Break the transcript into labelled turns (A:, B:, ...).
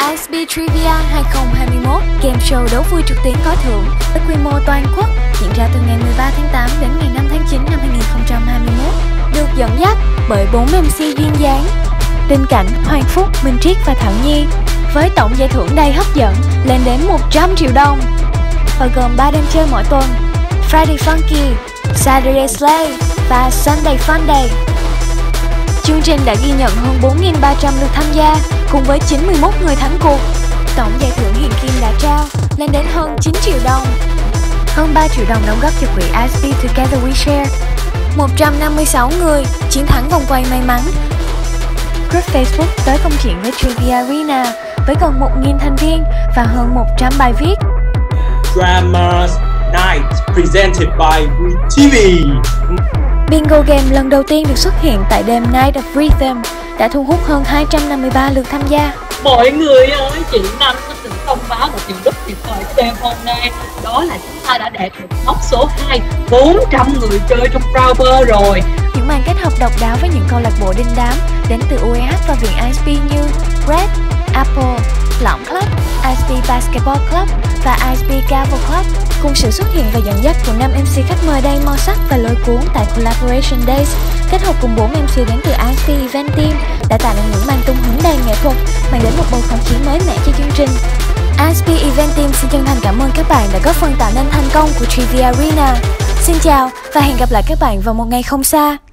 A: ISP Trivia 2021, game show đố vui trực tuyến có thưởng với quy mô toàn quốc, diễn ra từ ngày 13 tháng 8 đến ngày 5 tháng 9 năm 2021, được dẫn dắt bởi 4 MC duyên dáng: Đinh Cảnh, Hoàng Phúc, Minh Triết và Thảo Nhi, với tổng giải thưởng đầy hấp dẫn lên đến 100 triệu đồng, và gồm 3 đêm chơi mỗi tuần: Friday Funky, Saturday Slay và Sunday Funday. Chương trình đã ghi nhận hơn 4.300 lượt tham gia cùng với 91 người thắng cuộc. Tổng giải thưởng hiện kim đã trao lên đến hơn 9 triệu đồng. Hơn 3 triệu đồng đóng góp cho quỹ ISP Together We Share. 156 người chiến thắng vòng quay may mắn. Group Facebook tới công chuyện với Trivia Arena với gần 1.000 thành viên và hơn 100 bài viết.
B: Drama Night presented by WeTV.
A: Bingo game lần đầu tiên được xuất hiện tại đêm Night of Rhythm đã thu hút hơn 253 lượt tham gia.
C: Mọi người ơi, chị Năm có từng thông báo một điều rất tuyệt vời cho đêm hôm nay. Đó là chúng ta đã đạt được mốc số 2, 400 người chơi trong Browser rồi.
A: Những màn kết hợp độc đáo với những câu lạc bộ đình đám đến từ UEH và viện ISP như Red, Apple, Lỏng Club, ISP Basketball Club và ISP Gavel Club, cùng sự xuất hiện và dẫn dắt của 5 MC khách mời đầy màu sắc và lôi cuốn tại Collaboration Days, kết hợp cùng 4 MC đến từ ISP Event Team, đã tạo nên những màn tung hứng đầy nghệ thuật, mang đến một bầu không khí mới mẻ cho chương trình. ISP Event Team xin chân thành cảm ơn các bạn đã góp phần tạo nên thành công của Trivia Arena. Xin chào và hẹn gặp lại các bạn vào một ngày không xa.